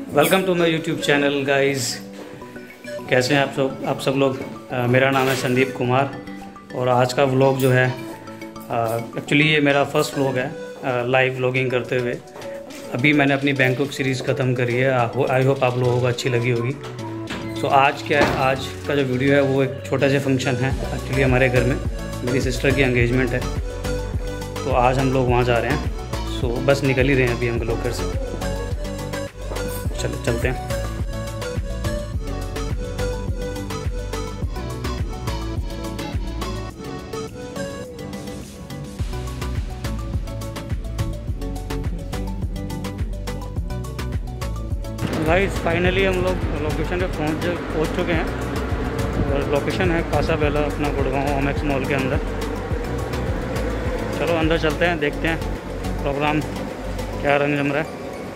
Welcome to my YouTube channel guys. कैसे हैं आप सब लोग। मेरा नाम है संदीप कुमार और आज का व्लॉग जो है एक्चुअली ये मेरा फर्स्ट व्लॉग है लाइव व्लॉगिंग करते हुए। अभी मैंने अपनी बैंकॉक सीरीज़ ख़त्म करी है। आई होप आप लोगों को अच्छी लगी होगी। सो आज क्या है, आज का जो वीडियो है वो एक छोटा सा फंक्शन है एक्चुअली हमारे घर में। मेरी सिस्टर की एंगेजमेंट है तो आज हम लोग वहाँ जा रहे हैं। सो बस निकल ही रहे हैं अभी हम लोग घर से। चलते हैं। गाइस फाइनली हम लोग लोकेशन पे पहुंच चुके हैं और लोकेशन है कासा बेला, अपना गुड़गांव ओमेक्स मॉल के अंदर। चलो अंदर चलते हैं, देखते हैं प्रोग्राम क्या रंग जम रहा है।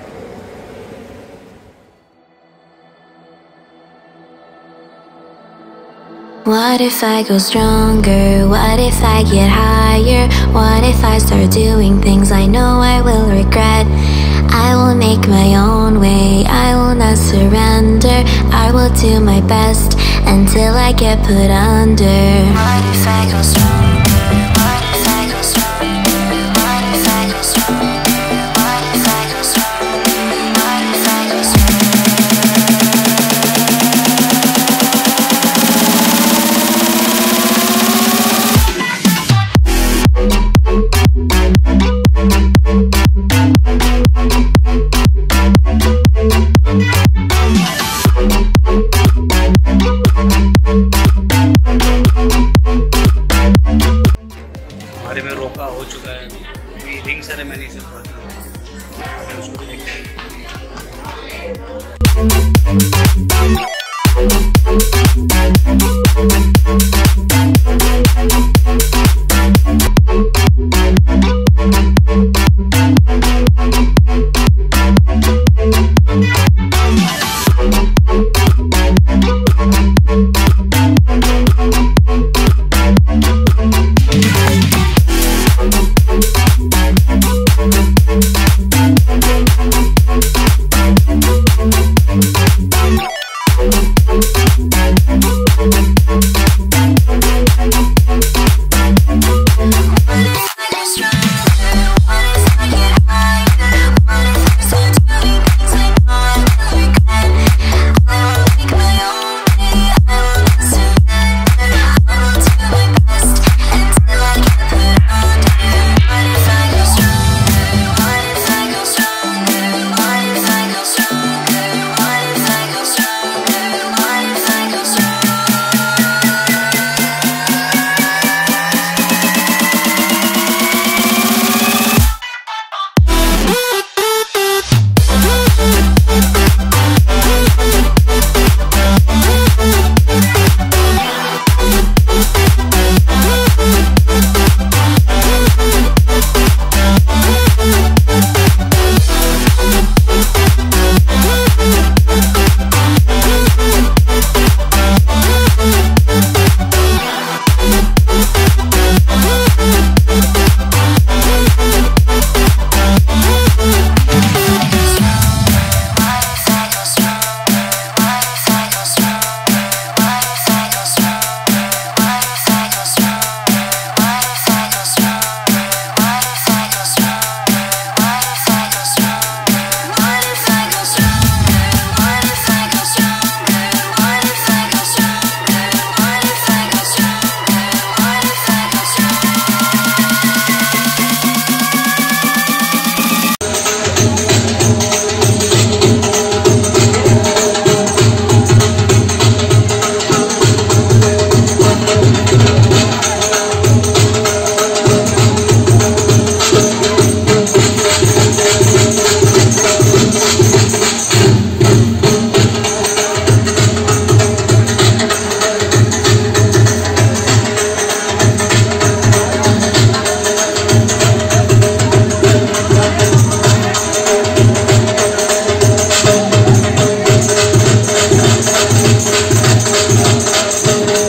What if I go stronger? What if I get higher? What if I start doing things I know I will regret? I will make my own way, I will not surrender. I will do my best until I get put under. What if I go stronger? What if I go stronger? What if I go stronger? What if I go stronger? What if I go stronger? हमारे में रोका हो चुका है, अभी ring ceremony से उसको भी देखते हैं।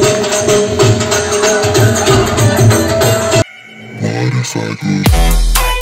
What if I go?